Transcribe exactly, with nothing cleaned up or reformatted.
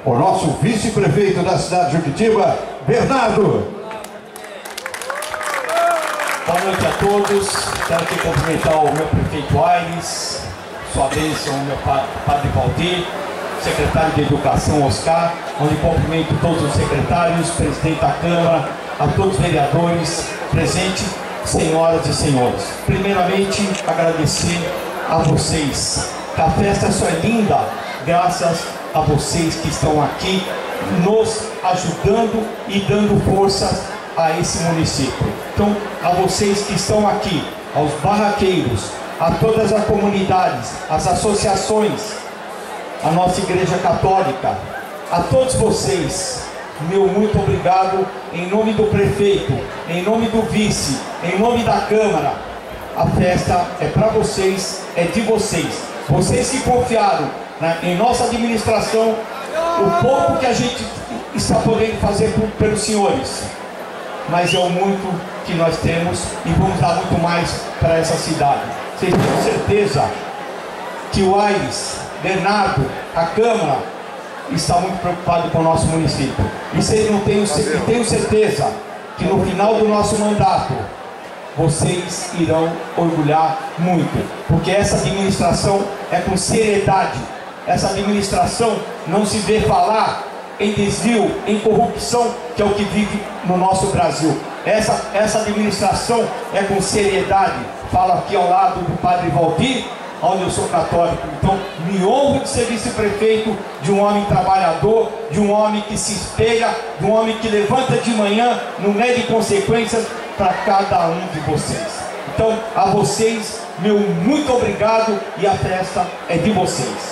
o nosso vice-prefeito da cidade de Juquitiba, Bernardo. Boa noite a todos. Quero aqui cumprimentar o meu prefeito Aires, sua bênção, o meu padre Valdir, secretário de Educação Oscar, onde cumprimento todos os secretários, presidente da Câmara, a todos os vereadores presentes, senhoras e senhores. Primeiramente, agradecer a vocês, que a festa só é linda graças a vocês que estão aqui nos ajudando e dando força a esse município. Então, a vocês que estão aqui, aos barraqueiros, a todas as comunidades, as associações, a nossa Igreja Católica, a todos vocês, meu muito obrigado em nome do prefeito, em nome do vice, em nome da Câmara. A festa é para vocês, é de vocês. Vocês que confiaram, né, em nossa administração, o pouco que a gente está podendo fazer por, pelos senhores, mas é o muito que nós temos e vamos dar muito mais para essa cidade. Vocês têm certeza que o Aires, Bernardo, a Câmara está muito preocupado com o nosso município. E vocês não tenho, tenho certeza que no final do nosso mandato vocês irão orgulhar muito, porque essa administração é com seriedade. Essa administração não se vê falar em desvio, em corrupção, que é o que vive no nosso Brasil. Essa, essa administração é com seriedade. Falo aqui ao lado do padre Valdir, onde eu sou católico. Então, me honro de ser vice-prefeito de um homem trabalhador, de um homem que se espelha, de um homem que levanta de manhã, não mede consequências para cada um de vocês. Então, a vocês, meu muito obrigado, e a festa é de vocês.